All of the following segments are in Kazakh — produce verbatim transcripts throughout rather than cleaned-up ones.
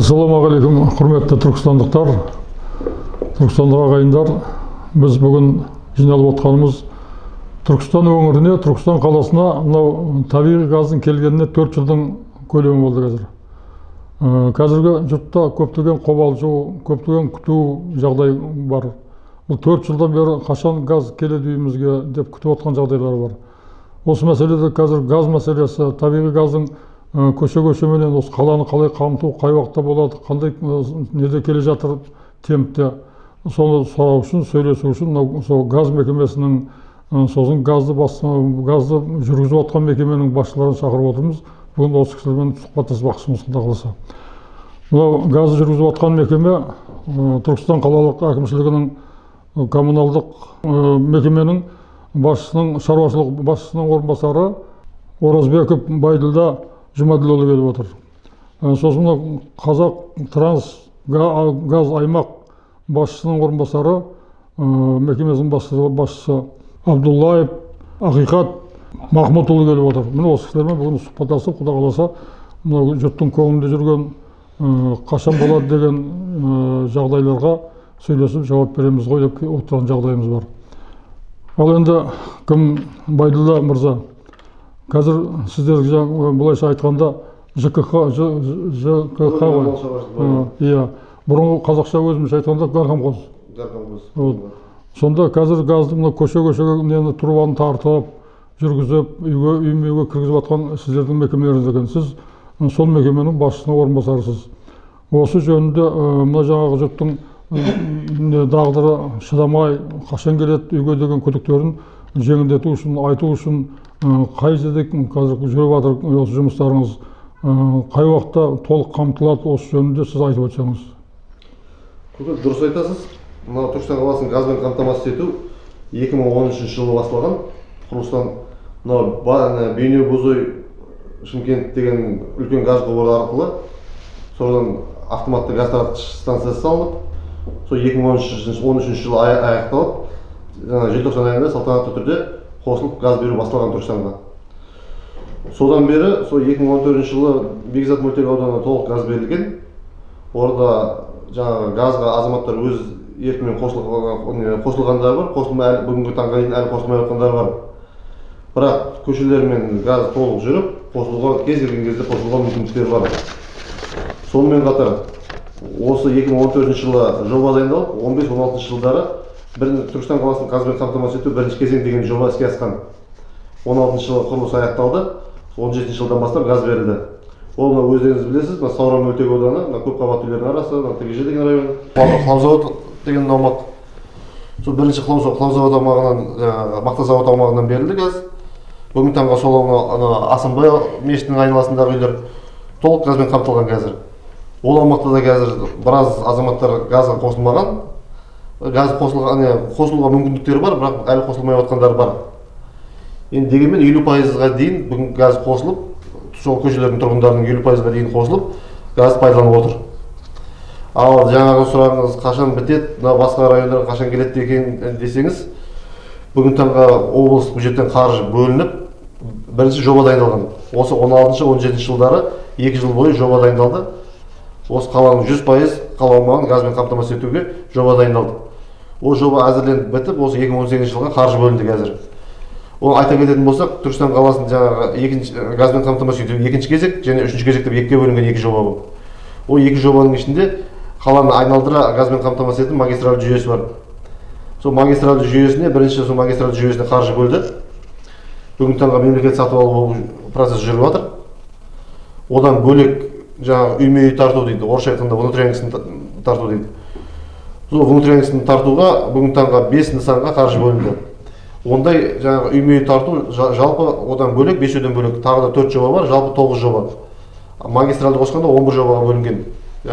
Ассалаумағалейкум, құрметті түркістандықтар, түркістандық ағайындар. Біз бүгін жиналып отқанымыз Түркістан өңіріне, Түркістан қаласына мынау табиғи газдың келгеніне төрт жылдың көлемі болды қазір. Қазіргі жұртта көптеген қобалжу, көптеген күту жағдай бар. Бұл төрт жылдан бері қашан газ келеді үйімізге деп күтіп отқан жағдайлар бар. Осы мәселеде қазір газ мәселесі, табиғи газдың көше-көшеменен осы қаланы қалай қамту, қай уақытта болады, қандай неде келе жатыр темпте, соны сұрау үшін, сөйлесу үшін сол газ мекемесінің, сосын газды газды жүргізіп отқан мекеменің басшыларын шақырып отырмыз. Бүгін осы кісілермен сұхбаттаспақшымыз, Құда қаласа. Мынау газды жүргізіп отқан мекеме Түркістан қалалық әкімшілігінің коммуналдық мекеменің басшысының, шаруашылық басшысының орынбасары Оразбеков Байділда Жұмаділұлы келіп отыр. Сосын Қазақ Транс газ аймақ басшысының орынбасары, мекемесінің басшысы Абдуллаев Ақиқат Махмұтұлы келіп отыр. Міне осы кісілермен бүгін сұхбаттасып, Құда қаласа, мынау жұрттың көңілінде жүрген қашан болады деген жағдайларға сөйлесіп жауап береміз ғой деп отырған жағдайымыз бар. Ал енді кім Байділда мырза? Қазір сіздерге бұлайша айтқанда ЖКХ ғой. Иә, бұрынғы қазақша өзіміз айтқанда гаркомхоз. Сонда қазір газды мына көше-көшеге трубаны тартып, жүргізіп, үйге, үйме-үйге кіргізіп атқан сіздердің мекемелеріңіз екен. Сіз сол мекеменің басшысының орынбасарысыз. Осы жөнінде мына жаңағы жұрттың дағдыры шыдамай, қашан келеді үйге деген күдіктерін жеңілдету үшін, айту үшін қай жерде қазір жүріп жатыр осы жұмыстарыңыз, қай уақытта толық қамтылады, осы жөнінде сіз айтып өтсеңіз. Дұрыс айтасыз. Мына Түркістан қаласын газбен қамтамасыз ету екі мың он үшінші жылы басталған. Құрылыстан мынау Бейнеу-Бозой Шымкент деген үлкен газ құбыры арқылы содан автоматты газ таратқыш станциясы салынып, сол екі мың он үшінші жылы аяқталып, желтоқсан айында салтанатты түрде қосылып газ беру басталған Түркістанға. Содан бері, сол екі мың он төртінші жылы Бекзат мөлтек ауданына толық газ берілген. Орда жаңағы газға азаматтар өз еркімен қосылғандар бар, қосылмай бүгінгі таңға дейін әлі қосылмай отқандар бар. Бірақ көшелермен газ толық жүріп, қосылуға кез келген кезде қосылуға мүмкіндіктер бар. Сонымен қатар осы екі мың он төртінші жылы жоба дайындалып, он бес он алтыншы жылдары Түркістан қаласын газбен қамтамасыз ету бірінші кезең деген жоба іске асқан. он алтыншы жылы құрылыс аяқталды, он жетінші жылдан бастап газ берілді. Ол өздеріңіз білесіз, Сауран мөлтек ауданы, көп қабатты үйлердің арасы, ТГЖ деген район, Қылау деген аумақ. Сол бірінші Қылау аумағынан, Мақта зауыт аумағынан берілді газ. Бүгінгі таңға сол Асанбай мешітінің айналасындағы үйлер толық газбен қамтылған қазір. Ол аумақта да қазір біраз азаматтар газға қосылмаған. Газ қосылуға мүмкіндіктері бар, бірақ әлі қосылмай отқандар бар. Енді дегенмен елу пайызға дейін бүгін газ қосылып, сол көшелердің тұрғындарының елу пайызға дейін қосылып, газ пайдаланып отыр. Ал жаңағы сұрағыңыз қашан бітеді, басқа райондарға қашан келеді екен десеңіз, бүгін таңға облыс бюджеттен қаржы бөлініп, бірінші жоба дайындалған. Осы он алтыншы он жетінші жылдары екі жыл бойы жоба дайындалды. Осы қаланың жүз пайыз қала аумағын газбен қамтамасыз етуге жоба дайындалды. Ол жоба әзірленіп бітіп, осы екі мың он сегізінші жылға қаржы бөлінді қазір. Ол айта кететін болсақ, Түркістан қаласын жаңағы газбен қамтамасыз ету екінші кезек және үшінші кезек деп екіге бөлінген екі жоба бұл. Ол екі жобаның ішінде қаланы айналдыра газбен қамтамасыз ету магистралды жүйесі бар. Сол магистралды жүйесіне, бірінші сол магистралды жүйесіне қаржы бөлді. Бүгінгі таңға мемлекет сатып алу процесі жүріп жатыр. Одан бөлек жаңағы үйме үй тарту дейді, орысша айтқанда внутренніксін тарту дейді. Сол внутренніксін тартуға бүгінгі таңға бес нысанға қаржы бөлінді. Ондай жаңағы үйме үй тарту жалпы одан бөлек, бесеуден бөлек тағы да төрт жоба бар, жалпы тоғыз жоба. Магистралды қосқанда он бір жобаға бөлінген.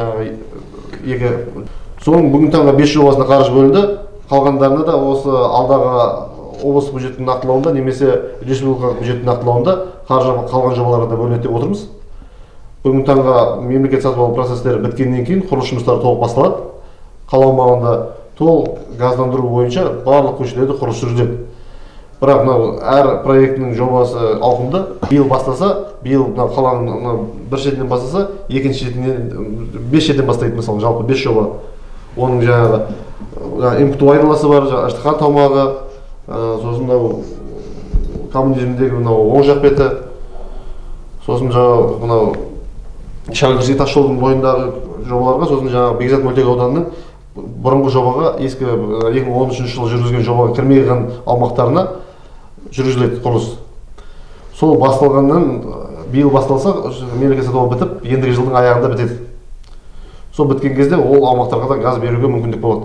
Екі. Соның бүгінгі таңға бес жобасына қаржы бөлінді. Қалғандарына да осы алдағы облыс бюджеттің нақтылауында немесе республикалық бюджеттің нақтылауында қаржы қалған жобаларға да бөлінеді деп отырмыз. Бүгінгі таңға мемлекет сатып алу процестері біткеннен кейін құрылыс жұмыстары толық басталады. Қала аумағында толық газдандыру бойынша барлық көшелерде құрылыс жүргізіледі. бірақ мынау әр проектінің жобасы ауқымды. Биыл бастаса, биыл мынау қаланың бір шетінен бастаса, екінші шетінен бес шеттен бастайды, мысалы, жалпы бес жоба. Оның жаңағы эм ка тэ айналасы бар, Аштахан таумағы, сосын мынау коммунизмдегі мынау оң жақ беті, сосын жаңағы мынау Шаңғырши тас жолдың бойындағы жобаларға, сосын жаңағы Бекзат мөлтек ауданының бұрынғы жобаға, ескі екі мың он үшінші жылы жүргізген жобаға кірмей қалған аумақтарына жүргізіледі құрылыс. Сол басталғаннан биыл басталса, мемлекет сатып алып бітіп, ендігі жылдың аяғында бітеді. Сол біткен кезде ол аумақтарға да газ беруге мүмкіндік болады.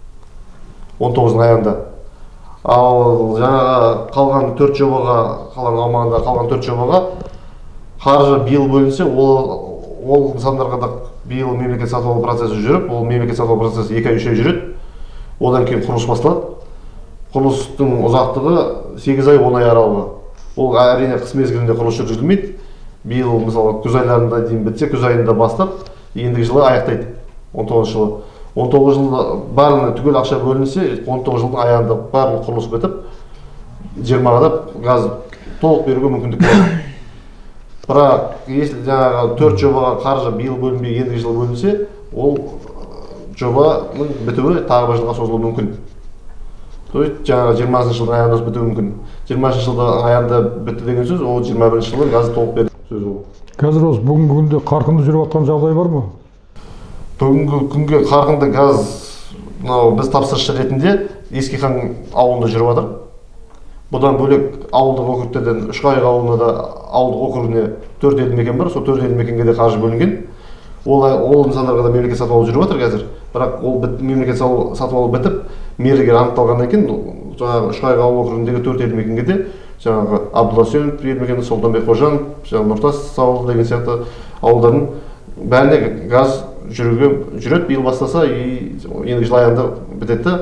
он тоғыздың аяғында. Ал жаңағы қалған төрт жобаға, қалған аумағында қалған төрт жобаға қаржы биыл бөлінсе, ол ол нысандарға да биыл мемлекет сатып алу процесі жүріп, ол мемлекет сатып алу процесі екі ай үш ай жүреді. Одан кейін құрылыс басталады. Құрылыстың ұзақтығы сегіз ай он ай аралығы. Ол әрине қыс мезгілінде құрылыс жүргізілмейді. Биыл мысалы күз айларында дейін бітсе, күз айында бастап, ендігі жылы аяқтайды. он тоғызыншы жылы. он тоғыз жылда барлығына түгел ақша бөлінсе, он тоғыз жылдың аяғында барлық құрылыс бітіп, жиырмаға да газ толық беруге мүмкіндік болады. Бірақ если жаңағы төрт жобаға қаржы биыл бөлінбей, ендігі жылы бөлінсе, ол жобаның бітуі тағы бір жылға созылуы мүмкін. То есть жаңағы жиырмасыншы жылдың аяғында бітуі мүмкін. жиырмасыншы жылдың аяғында бітті деген сөз, ол жиырма бірінші жылы газ толық береді сөз ол. Қазір осы бүгінгі күнде қарқынды жүріп жатқан жағдай бар ма? Бүгінгі күнге қарқынды газ, мынау біз тапсырысшы ретінде Ескихан ауылында жүріп жатыр. Бұдан бөлек ауылдық округтерден Үшқайық ауылына да ауылдық округіне төрт елді мекен бар, сол төрт елді мекенге де қаржы бөлінген. Ол ол нысандарға да мемлекет сатып алу жүріп жатыр қазір. Бірақ ол мемлекет сатып алу бітіп, мердігер анықталғаннан кейін, жаңағы Үшқайық ауыл округіндегі төрт елді мекенге де жаңағы Абдулла Сүйенов елді мекені, Сұлтанбек Қожанов, жаңағы Нұртас ауылы деген сияқты ауылдардың бәріне газ жүруге жүреді. Биыл бастаса, ендігі жыл аяғында бітеді.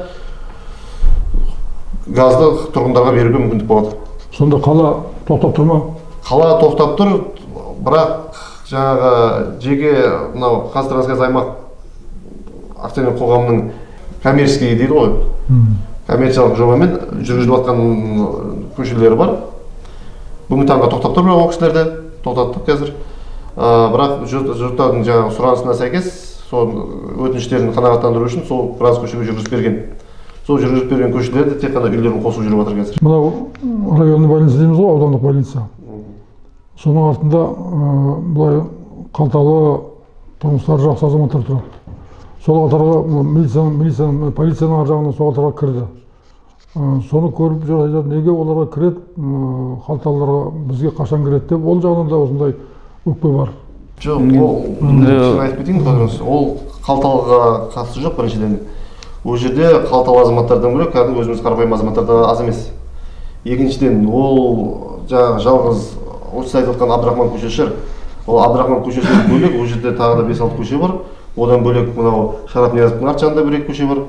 Газды тұрғындарға беруге мүмкіндік болады. Сонда қала тоқтап тұр ма? Қала тоқтап тұр, бірақ жаңағы жеке мынау Қазтрансгаз аймақ акционерлік қоғамының коммерческий дейді ғой, коммерциялық жобамен жүргізіліп жатқан көшелері бар. Бүгінгі таңға тоқтап тұр, бірақ ол кісілерді тоқтаттық қазір. Бірақ жұрттардың жаңағы сұранысына сәйкес, сол өтініштерін қанағаттандыру үшін сол біраз көшеге жүргізіп берген. Сол жүргізіп берген көшелерді тек қана үйлерін қосып жүріп жатыр қазір. Мынау районный больница дейміз ғой, аудандық больница. Соның артында былай қалталы тұрмыстары жақсы азаматтар тұрады. Сол қатарға милицияның, полицияның ар жағынан сол қатарға кірді. Соны көріп жүріп, неге оларға кіреді, қалталыларға бізге қашан кіреді деп, ол жағынан да осындай өкпе бар. Жоқ, ол айтып кетейін, ол қалталыға қатысы жоқ біріншіден. Ол жерде қалталы азаматтардан бөлек, кәдімгі өзіміз қарапайым азаматтарда аз емес. Екіншіден, ол жаңағы жалғыз осы айтып отқан Абдрахман көшесі шығар. Ол Абдрахман көшесінен бөлек, ол жерде тағы да бес алты көше бар. Одан бөлек мынау Шарап Ниязовтың арт жағында бір екі көше бар.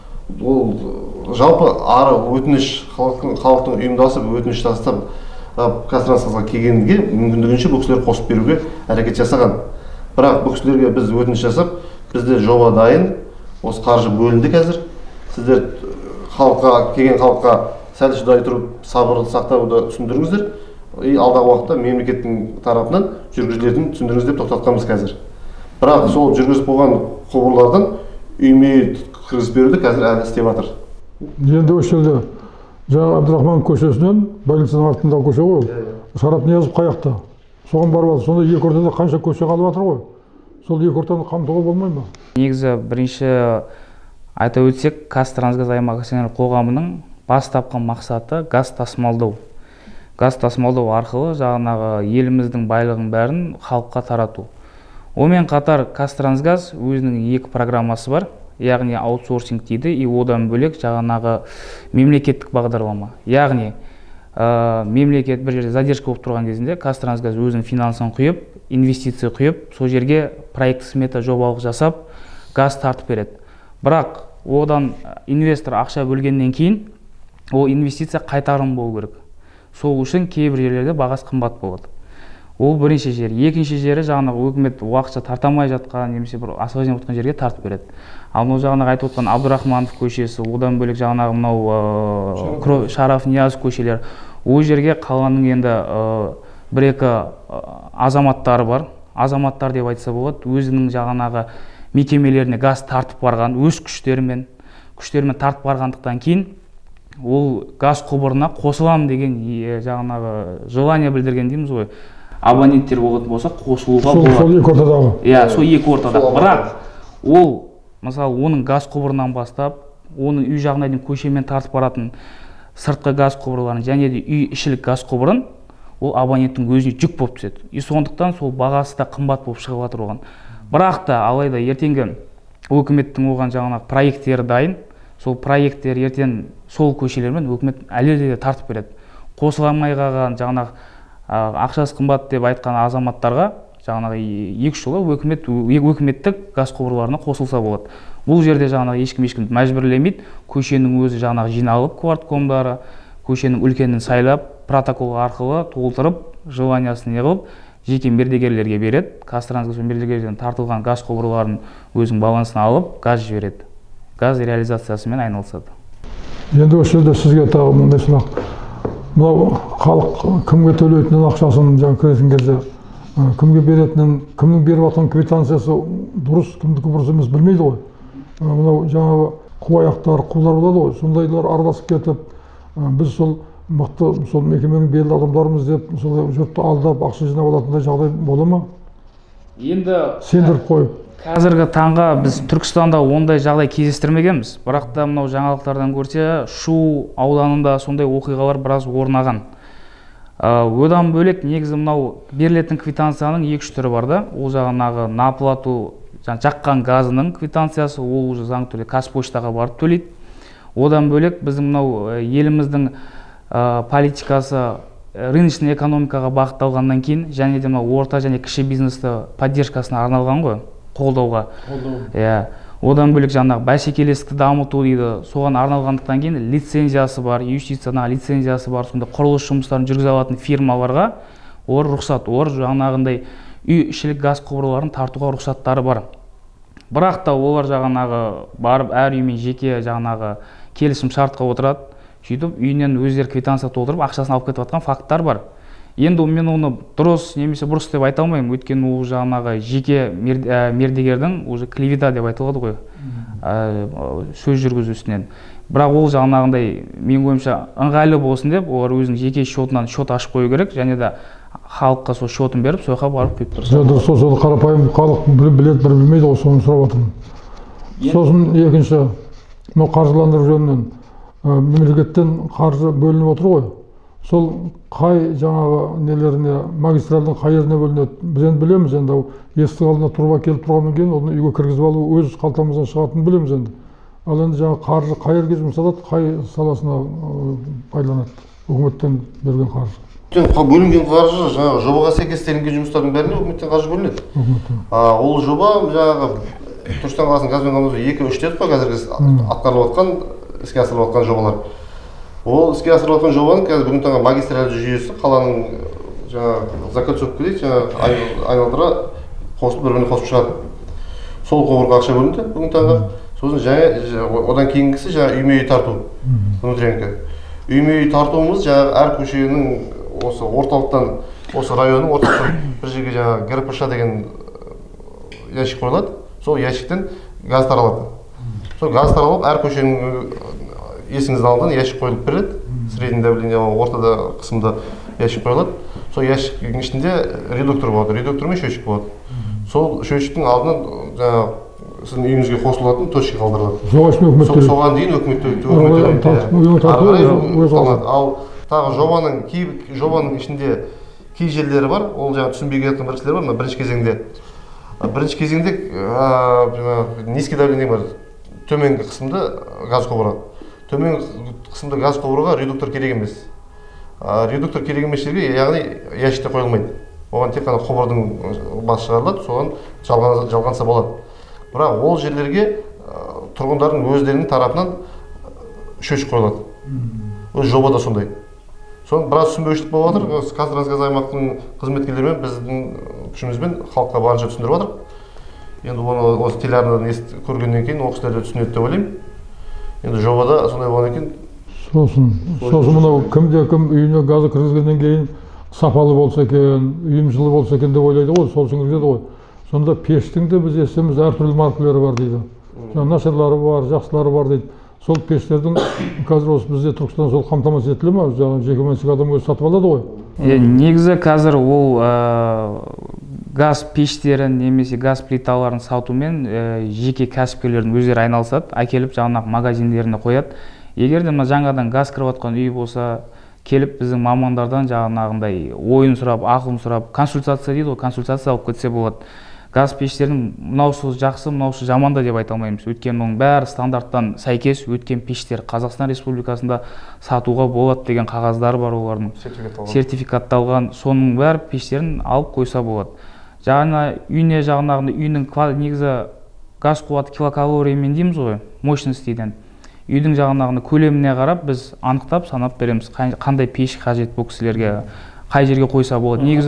Ол жалпы ары өтініш, халықтың ұйымдасып өтініш тастап Қазтрансгазға келгенге мүмкіндігінше бұл кісілер қосып беруге әрекет жасаған. Бірақ бұл кісілерге біз өтініш жасап, бізде жоба дайын, осы қаржы бөлінді қазір. Сіздер халыққа, келген халыққа сәл шыдай тұрып, сабырды сақтауды түсіндіріңіздер. И алдағы уақытта мемлекеттің тарапынан жүргізілетінін түсіндіріңіз деп тоқтатқанбыз қазір. Бірақ сол жүргізіп болған құбырлардан үйме кіргізіп беруді қазір әлі істеп жатыр. Енді осы жерде жаңа Абдрахман көшесінен больницаның артындағы көше ғой, Шарап Ниязов қаяқта. Соған барып жатыр. Сонда екі ортада қанша көше қалып жатыр ғой. Сол екі ортаны қамтуға болмай ма? Негізі бірінші айта өтсек, Қазтрансгаз аймақ акционерлік қоғамының бас тапқан мақсаты газ тасымалдау. Газ тасымалдау арқылы жаңағы еліміздің байлығын бәрін халыққа тарату. Онымен қатар Қазтрансгаз өзінің екі программасы бар, яғни аутсорсинг дейді, и одан бөлек жаңағы мемлекеттік бағдарлама. Яғни мемлекет бір жерде задержка болып тұрған кезінде Қазтрансгаз өзінің финансын құйып, инвестиция құйып, сол жерге проект смета жобалық жасап, газ тартып береді. Бірақ одан инвестор ақша бөлгеннен кейін, ол инвестиция қайтарым болу керек. Сол үшін кейбір жерлерде бағасы қымбат болады. Ол бірінші жер. Екінші жері жаңағы өкімет уақытша тартамай жатқан немесе бір освобождение отқан жерге тартып береді. Ал мынау жаңағы айтып отқан Абдурахманов көшесі, одан бөлек жаңағы мынау Шараф Ниязов көшелері, ол жерге қаланың енді бір-екі азаматтары бар. Азаматтар деп айтса болады, өзінің жаңағы мекемелеріне газ тартып барған, өз күштерімен, күштерімен тартып барғандықтан кейін ол газ құбырына қосылам деген жаңағы желание білдірген дейміз ғой. Абоненттер болатын болса қосылуға болады. Сол екі ортадағы. Иә, сол екі ортада. Бірақ ол, мысалы, оның газ құбырынан бастап, оның үй жағына дейін көшемен тартып баратын сыртқы газ құбырларын және де үй ішілік газ құбырын ол абоненттің өзіне жүк болып түседі. И сондықтан сол бағасы да қымбат болып шығып жатыр оған. Бірақ та алайда ертеңгі өкіметтің оған жаңағы проекттері дайын. Сол проекттер ертең сол көшелермен өкімет әлі де тартып береді. Қосыламай қалған жаңағы ақшасы қымбат деп айтқан азаматтарға жаңағы екі жылы өкімет өкіметтік газ құбырларына қосылса болады. Бұл жерде жаңағы ешкім ешкім мәжбүрлемейді. Көшенің өзі жаңағы жиналып кварткомдары, көшенің үлкенін сайлап, протокол арқылы толтырып, желаниясын неғылып, жеке мердігерлерге береді. Қазтрансгаз мердігерлерден тартылған газ құбырларын өзінің балансына алып, газ жібереді. Газ реализациясымен айналысады. Енді осы жерде сізге тағы мындай сұрақ. Мынау халық кімге төлейтінін ақшасын жаңа кіретін кезде кімге беретінін, кімнің беріп жатқан квитанциясы дұрыс, кімдікі бұрыс емес білмейді ғой. Мынау жаңағы қу аяқтар, қулар болады ғой, сондайлар араласып кетіп, біз сол мықты сол мекеменің белді адамдарымыз деп сол жұртты алдап ақша жинап алатындай жағдай бола ма? Енді сендіріп қойып. Қазіргі таңға біз Түркістанда ондай жағдай кездестірмегенбіз. Бірақ та мынау жаңалықтардан көрсе, Шу ауданында сондай оқиғалар біраз орнаған. Одан бөлек негізі мынау берілетін квитанцияның екі-үш түрі бар да. Ол жаңағы на оплату жаққан газының квитанциясы, ол уже заң түрде Қазпоштаға барып төлейді. Одан бөлек біздің мынау еліміздің политикасы рыночный экономикаға бағытталғаннан кейін және де мынау орта және кіші бизнесті поддержкасына арналған ғой, қолдауға. Иә. Одан бөлек жаңағы бәсекелестікті дамыту дейді, соған арналғандықтан кейін лицензиясы бар, юстицияға лицензиясы бар, сонда құрылыс жұмыстарын жүргізе алатын фирмаларға олар рұқсат, олар жаңағындай үй ішілік газ құбырларын тартуға рұқсаттары бар. Бірақ та олар жаңағы барып әр үймен жеке жаңағы келісім шартқа отырады, сөйтіп үйінен өздері квитанция толтырып ақшасын алып кетіп жатқан факттар бар. Енді мен оны дұрыс немесе бұрыс деп айта алмаймын, өйткені ол жаңағы жеке мердігердің уже клевета деп айтылады ғой, сөз жүргізу үстінен. Бірақ ол жаңағындай менің ойымша ыңғайлы болсын деп, олар өзінің жеке шотынан шот ашып қою керек, және де халыққа сол шотын беріп, сояққа барып кетіп тұрса. Дұрыс, сол қарапайым халық біледі, бір білмейді, соны сұрап жатырмын. Сосын екінші, мынау қаржыландыру жөнінен мемлекеттен қаржы бөлініп отыр ғой. Сол қай жаңағы нелеріне, магистралдың қай жеріне бөлінеді? Біз енді білеміз, енді есіктің алдына труба келіп тұрғаннан кейін оны үйге кіргізіп алу өз қалтамыздан шығатынын білеміз енді. Ал енді жаңағы қаржы қай жерге жұмсалады, қай саласына пайдаланады? Үкіметтен берген қаржы. Бөлінген қаржы жаңағы жобаға сәйкестелінген жұмыстардың бәріне үкіметтен қаржы бөлінеді. Ол жоба жаңағы Түркістан қаласының газбен қамту екі-үш дедік қой, қазіргі атқарылып жатқан, іске асырылып жатқан жобалар. Ол іске асырылып жатқан жобаның қазір бүгінгі таңға магистральды жүйесі қаланың жаңағы закольцовка дейді, жаңағы айналдыра қосылып бір-біріне қосып шығады. Сол құбырға ақша бөлінді бүгінгі таңға. Сосын жаңа одан кейінгісі жаңағы үйме үй тарту, внутренка. Үйме үй тартуымыз жаңағы әр көшенің осы орталықтан, осы районның орталықтан бір жерге жаңағы ГРПШ деген ящик қойылады. Сол ящиктен газ таралады. Сол газ таралып әр көшенің есіңіздің алдынан ящик қойылып береді. Средний давление, ортада қысымда ящик қойылады. Сол ящиктің ішінде редуктор болады, редуктор мен счетчик болады. Сол счетчиктің алдынан жаңағы сіздің үйіңізге қосылатын точка қалдырылады. Соған дейін өкімет төлейді. Ал тағы жобаның кей жобаның ішінде кей жерлері бар, ол жаңағы түсінбей кеткен бір кісілер бар, мына бірінші кезеңде. Бірінші кезеңде низкий давление бар, төменгі қысымды газ құбыры. Төменгі қысымды газ құбырға редуктор керек емес. Редуктор керек емес жерге, яғни ящикте қойылмайды. Оған тек қана құбырдың басы шығарылады, соған жалғанса болады. Бірақ ол жерлерге тұрғындардың өздерінің тарапынан счетчик қойылады. Өз жобада сондай. соның біраз түсінбеушілік болып жатыр. Осы қазтрансгаз аймақтың қызметкерлерімен біздің күшімізбен халыққа барынша түсіндіріп жатыр. Енді оны осы телеарнадан естіп көргеннен кейін ол кісілер де түсінеді деп ойлаймын. Енді жобада сондай болғаннан кейін сосын сосын мынау кімде кім үйіне газы кіргізгеннен кейін сапалы болса екен, үйім жылы болса екен деп ойлайды ғой, сол үшін кіргізеді ғой. Сонда пештің де біз естіміз әртүрлі маркалары бар дейді. Нашарлары бар, жақсылары бар дейді. Сол пештердің қазір осы бізде Түркістан сол қамтамасыз етіле ма? Жеке меншік адам өзі сатып алады ғой. Негізі қазір ол газ пештерін немесе газ плиталарын сатумен жеке кәсіпкерлердің өздері айналысады, әкеліп жаңағы магазиндеріне қояды. Егер де жаңадан газ кіріп жатқан үй болса, келіп біздің мамандардан жаңағындай ойын сұрап, ақылын сұрап, консультация дейді ғой, консультация алып кетсе болады. Газ пештерінің мынаусы жақсы, мынаусы жаман да деп айта алмаймыз. Өйткені оның бәрі стандарттан сәйкес өткен пештер Қазақстан Республикасында сатуға болады деген қағаздары бар, олардың сертификатталған. Соның бәрі пештерін алып қойса болады. Жаңа үйіне жағынағында үйінің негізі газ қуаты килокалориямен дейміз ғой, мощность дейді. Үйдің жағынағында көлеміне қарап біз анықтап санап береміз, қандай пеш қажет бұл кісілерге, қай жерге қойса болады. Негізі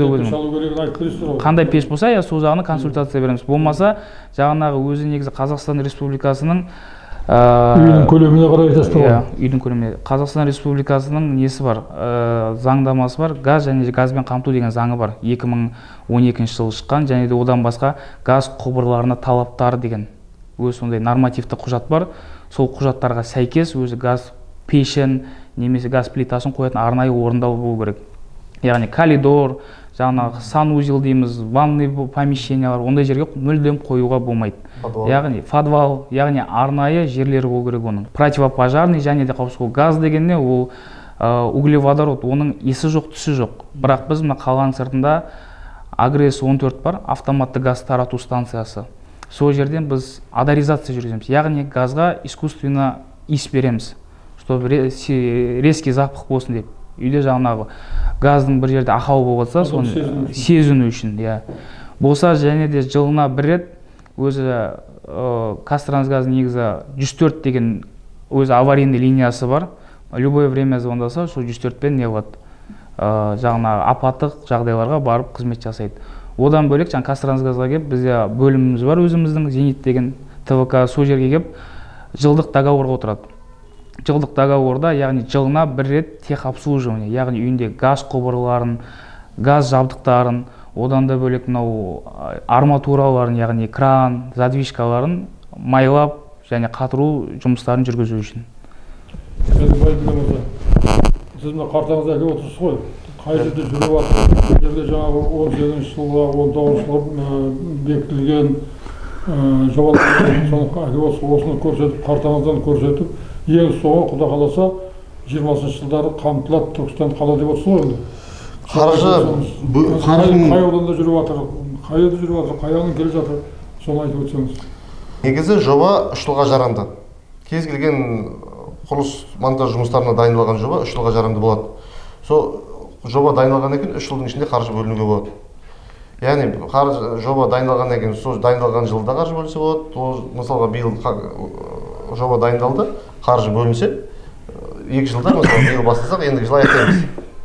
өзім қандай пеш болса, я сол жағына консультация береміз. Болмаса, жағынағы өзі негізі Қазақстан Республикасының үйдің көлеміне қарай айтасыз ғой. Үйдің көлеміне. Қазақстан Республикасының несі бар, заңдамасы бар, газ және газбен қамту деген заңы бар. екі мың он екінші жылы шыққан, және де одан басқа газ құбырларына талаптары деген өз сондай нормативті құжат бар. Сол құжаттарға сәйкес өзі газ пешін немесе газ плитасын қоятын арнайы орындау болу керек. Яғни коридор, жаңағы санузел дейміз, ванный помещениялар, ондай жерге мүлдем қоюға болмайды. Яғни подвал, яғни арнайы жерлері болу керек оның. Противопожарный және де қауіпсіздік. Газ дегенде ол углеводород, оның есі жоқ, түсі жоқ. Бірақ біз мына қаланың сыртында Агресс он төрт бар, автоматты газ тарату станциясы. Сол жерден біз адоризация жүргіземіз. Яғни газға искусственно иіс береміз, чтобы резкий запах болсын деп. Үйде жаңағы газдың бір жерде ақау болып жатса, соны сезіну үшін. Болса және де жылына бір рет өзі Қазтрансгаз негізі жүз төрт деген өзі аварийный линиясы бар. Любое время звондаса, сол жүз төртпен не болады, жаңағы апаттық жағдайларға барып қызмет жасайды. Одан бөлек жаңа Қазтрансгазға келіп, бізде бөліміміз бар өзіміздің, Зенит деген ТВК, сол жерге келіп жылдық договорға отырады. Жылдық договорда, яғни жылына бір рет техобслуживание, яғни үйінде газ құбырларын, газ жабдықтарын, одан да бөлек мынау арматураларын, яғни кран, задвижкаларын майлап және қатыру жұмыстарын жүргізу үшін. Сіз мына қартаңызда әкеп отырсыз ғой, қай жерде жүріп жатыр, бұл жерде жаңағы он сегізінші жылға, он тоғызыншы жылға бекітілген жобалар, осыны көрсетіп, қартаңыздан көрсетіп, ең соңы құда қаласа жиырмасыншы жылдары қамтылады Түркістан қала деп отырсыз ғой енді. Қаржы қай ауданда жүріп жатыр, қай жерде жүріп жатыр, қай жағынан келе жатыр, соны айтып өтсеңіз. Негізі жоба үш жылға жарамды. Кез келген құрылыс монтаж жұмыстарына дайындалған жоба үш жылға жарамды болады. Сол жоба дайындалғаннан кейін үш жылдың ішінде қаржы бөлінуге болады. Яғни жоба дайындалғаннан кейін сол дайындалған жылда қаржы бөлінсе болады. Мысалға биыл жоба дайындалды, қаржы бөлінсе, екі жылда мысалы биыл бастасақ, ендігі жыл аяқтаймыз.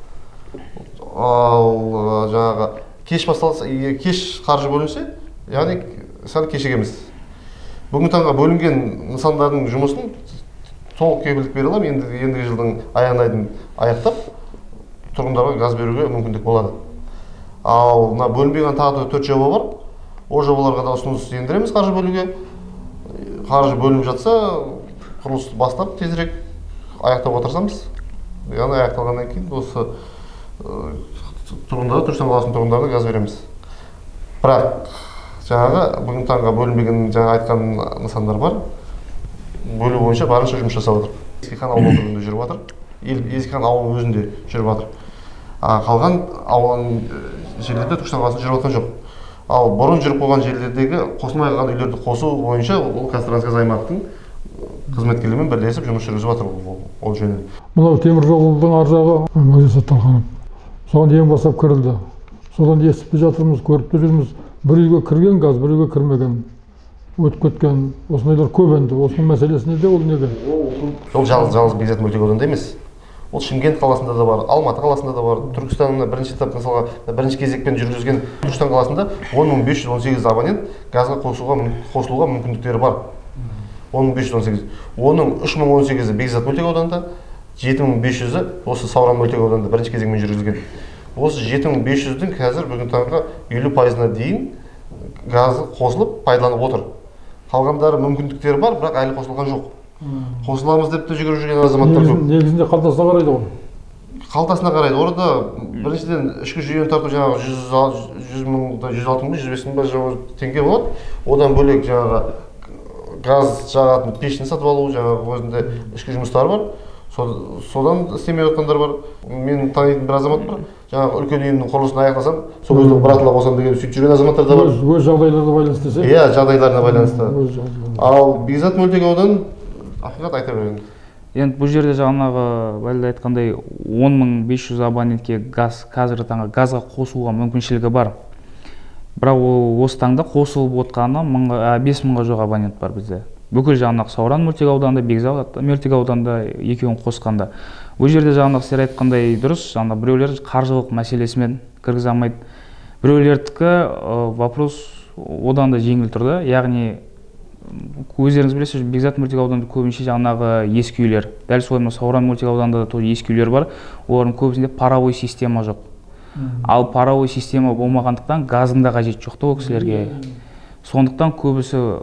Ал жаңағы кеш басталса, кеш қаржы бөлінсе, яғни сәл кешігеміз. Бүгінгі таңға бөлінген нысандардың жұмысын толық кепілдік бере аламын, ендігі жылдың аяғына дейін аяқтап, тұрғындарға газ беруге мүмкіндік болады. Ал мына бөлінбеген тағы төрт жоба бар. Ол жобаларға да ұсыныс ендіреміз қаржы бөлуге. Қаржы бөлініп жатса, құрылысты бастап тезірек аяқтап отырсамыз, яғни аяқталғаннан кейін осы тұрғындарға, Түркістан қаласының тұрғындарына газ береміз. Бірақ жаңағы бүгінгі таңға бөлінбеген жаңа айтқан нысандар бар. Бөлу бойынша барынша жұмыс жасап жатыр. Ескі-Хан ауылы округінде жүріп жатыр. Ескі-Хан ауылының өзінде жүріп жатыр. Қалған ауылының жерлерде Түркістан қаласында жүріп жатқан жоқ. Ал бұрын жүріп қойған жерлердегі қосылмай қалған үйлерді қосу бойынша ол Қазтрансгаз аймақтың қызметкерлерімен бірлесіп жұмыс жүргізіп жатыр ол жөнінде. Мынау темір жолдың ар жағы Мазисат Талханов. Соған ең бастап кірілді. Содан естіп жатырмыз, көріп жүрміз. Бір үйге кірген газ, бір үйге кірмеген. Өтіп кеткен, осындайлар көп енді. Осының мәселесі неде, ол неге? Ол жалғыз жалғыз Бекзат мөлтек ауданда емес. ол Шымкент қаласында да бар, Алматы қаласында да бар, Түркістанның бірінші этап мысалға бірінші кезекпен жүргізген Түркістан қаласында он мың бес жүз он сегіз абонент газға қосуға қосылуға мүмкіндіктері бар. он мың бес жүз он сегіз. Оның үш мың он сегізі Бекзат мөлтек ауданында, жеті мың бес жүзі осы Сауран мөлтек ауданында бірінші кезеңмен жүргізілген. Осы жеті мың бес жүздің қазір бүгін таңға елу пайызына дейін газы қосылып пайдаланып отыр. Қалғандары мүмкіндіктері бар, бірақ әлі қосылған жоқ. Қосыламыз деп те жүгіріп жүрген азаматтар жоқ. Негізінде қалтасына қарайды ғой. Қалтасына қарайды. Орда біріншіден ішкі жүйені тарту жаңағы жүз мың, жүз алты мың, жүз бес мың теңге болады. Одан бөлек жаңағы газ жағатын пешін сатып алу, жаңағы өзінде ішкі жұмыстары бар. Содан істемей жатқандар бар. Мен танитын бір азамат бар. Жаңағы үлкен үйімнің құрылысын аяқтасам, сол кезде братыла қосам деген сөйтіп жүрген азаматтар да бар. Өз жағдайларына байланысты десе? Иә, жағдайларына байланысты. Ал Бекзат мөлтек аудан ақиқат айта берейін. Енді бұл жерде жаңағы Валид айтқандай он мың бес жүз абонентке газ қазіргі таңға газға қосуға мүмкіншілігі бар. Бірақ осы таңда қосылып отқаны бес мыңға жоқ абонент бар бізде. Бүкіл жаңағы Сауран мөлтек ауданында, Бекзат мөлтек ауданында екеуін қосқанда. Бұл жерде жаңағы сіздер айтқандай дұрыс, жаңағы біреулер қаржылық мәселесімен кіргізе алмайды. Біреулердікі вопрос одан да жеңіл тұрды. Яғни өздеріңіз білесіз, Бекзат мөлтек ауданында көбінше жаңағы ескі үйлер. Дәл солай Сауран мөлтек ауданында да ескі үйлер бар. Олардың көбісінде паровой система жоқ. Ал паровой система болмағандықтан газдың да қажет жоқ та ол кісілерге. Сондықтан көбісі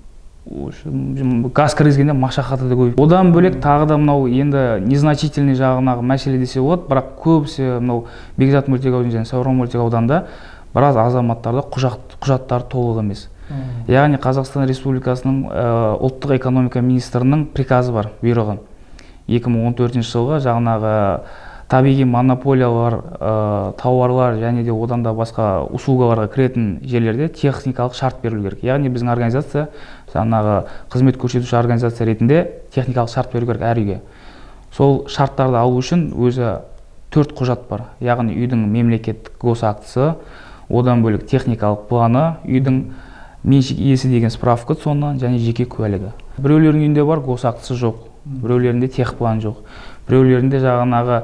газ кіргізгенде машақаты да көп. Одан бөлек тағы да мынау енді незначительный жағынағы мәселе десе болады, бірақ көбісі мынау Бекзат мөлтек ауданында және Сауран мөлтек ауданында біраз азаматтарда құжаттары толық емес. Яғни Қазақстан Республикасының ұлттық экономика министрінің приказы бар, бұйрығы. екі мың он төртінші жылғы жаңағы табиғи монополиялар, тауарлар және де одан да басқа услугаларға кіретін жерлерде техникалық шарт берілу керек. Яғни біздің организация, жаңағы қызмет көрсетуші организация ретінде техникалық шарт беру керек әр үйге. Сол шарттарды алу үшін өзі төрт құжат бар. Яғни үйдің мемлекеттік госактісі, одан бөлек техникалық планы, үйдің меншік иесі деген справка сонынан және жеке куәлігі. Біреулердің үйінде бар, госактісі жоқ. Біреулерінде техплан жоқ. Біреулерінде жаңағы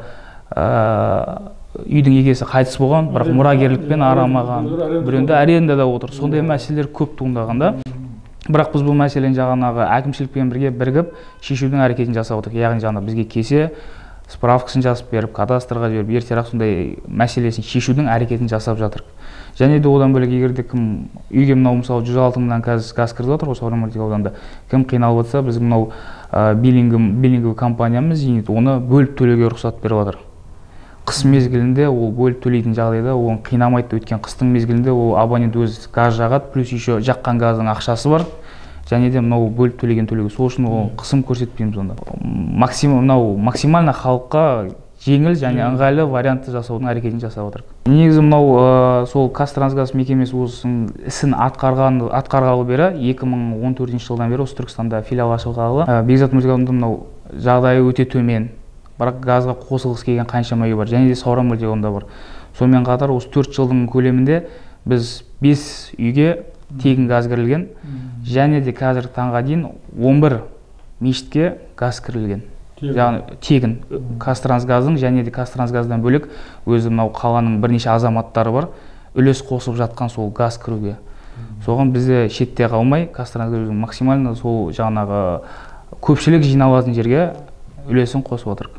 үйдің егесі қайтыс болған, бірақ мұрагерлікпен арамаған. Біреуінде арендада отыр. Сондай мәселелер көп туындағанда. Бірақ біз бұл мәселені жаңағы әкімшілікпен бірге бірігіп шешудің әрекетін жасап отырмыз. Яғни жаңағы бізге кесе справкасын жазып беріп, кадастрға жіберіп, ертерек сондай мәселесін шешудің әрекетін жасап жатыр. Және де одан бөлек егерде кім үйге мынау мысалы жүз алты мыңнан қазір газ кіріп жатыр осы Сауран мөлтек ауданында. Кім қиналып жатса, біз мынау биллинговый компаниямыз Зенит оны бөліп төлеуге рұқсат беріп жатыр. Қыс мезгілінде ол бөліп төлейтін жағдайда оны қинамайды, өткен қыстың мезгілінде ол абонент өз газ жағады, плюс еще жаққан газдың ақшасы бар. Және де мынау бөліп төлеген төлеуге. Сол үшін ол қысым көрсетпейміз онда. Максимум мынау максимально халыққа жеңіл және ыңғайлы вариантты жасаудың әрекетін жасап отырмыз. Негізі мынау сол Қазтрансгаз мекемесі осының ісін атқарған атқарғалы бері екі мың он төртінші жылдан бері осы Түркістанда филиал ашылғалы. Бекзат мөлтек ауданында мынау жағдайы өте төмен. Бірақ газға қосылғысы келген қаншама үй бар. Және де Сауран мөлтек ауданында бар. Сонымен қатар осы төрт жылдың көлемінде біз бес үйге тегін газ кірілген. Және де қазіргі таңға дейін он бір мешітке газ кірілген. Яғни тегін Қазтрансгаздың және де Қазтрансгаздан бөлек өзі мынау қаланың бірнеше азаматтары бар, үлес қосып жатқан сол газ кіруге. Соған бізде шетте қалмай Қазтрансгаз максимально сол жаңағы көпшілік жиналатын жерге үлесін қосып отыр.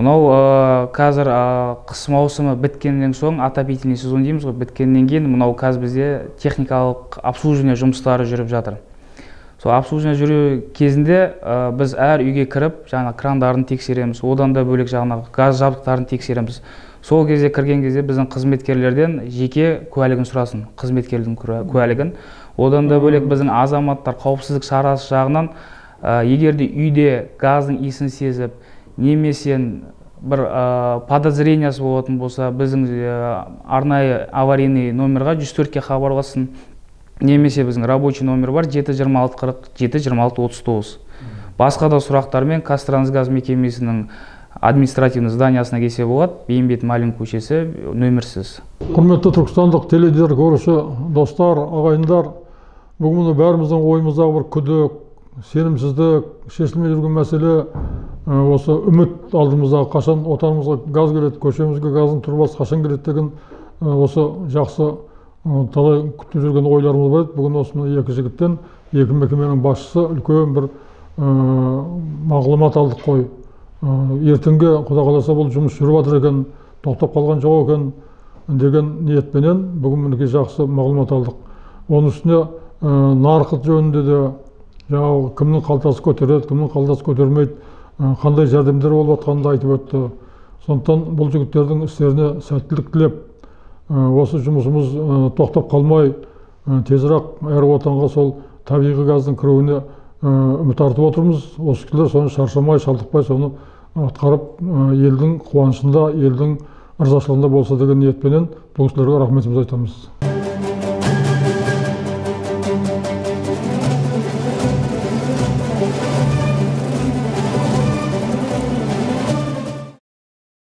Мынау қазір қыс маусымы біткеннен соң отопительный сезон дейміз ғой, біткеннен кейін мынау қазір бізде техникалық обслуживание жұмыстары жүріп жатыр. Сол обслуживание жүру кезінде біз әр үйге кіріп, жаңа крандарын тексереміз, одан да бөлек жаңағы газ жабдықтарын тексереміз. Сол кезде кірген кезде біздің қызметкерлерден жеке куәлігін сұрасын, қызметкердің куәлігін. Одан да бөлек біздің азаматтар қауіпсіздік шарасы жағынан егерде үйде газдың иісін сезіп, немесе бір подозрениясы болатын болса, біздің арнайы аварийный номерға жүз төртке хабарласын. Немесе біздің рабочий номер бар жеті жиырма алты қырық жеті жиырма алты отыз тоғыз. Басқа да сұрақтармен Қазтрансгаз мекемесінің административный зданиясына келсе болады. Бейімбет Малин көшесі, нөмірсіз. Құрметті түркістандық теледидар көруші достар, ағайындар, бүгін бәріміздің ойымыздағы бір күдік, сенімсіздік, шешілмей жүрген мәселе осы үміт алдымызда, қашан отанымызға газ келеді, көшемізге газдың трубасы қашан келеді деген осы жақсы талай күтіп жүрген ойларымыз бар еді. Бүгін осы екі жігіттен, екі мекеменің басшысы үлкен бір мағлұмат алдық қой. Ертеңге Құда қаласа бұл жұмыс жүріп жатыр екен, тоқтап қалған жоқ екен деген ниетпенен бүгін мінекей жақсы мағлұмат алдық. Оның үстіне нарқы жөнінде де жаңағы кімнің қалтасы көтереді, кімнің қалтасы көтермейді, қандай жәрдемдер болып жатқанын да айтып өтті. Сондықтан бұл жігіттердің істеріне сәттілік тілеп, осы жұмысымыз тоқтап қалмай, тезірек әр отанға сол табиғи газдың кіруіне үміт артып отырмыз. Осы кісілер соны шаршамай, шалдықпай соны атқарып, елдің қуанышында, елдің ырзашылығында болса деген ниетпенен бұл кісілерге рахметімізді айтамыз.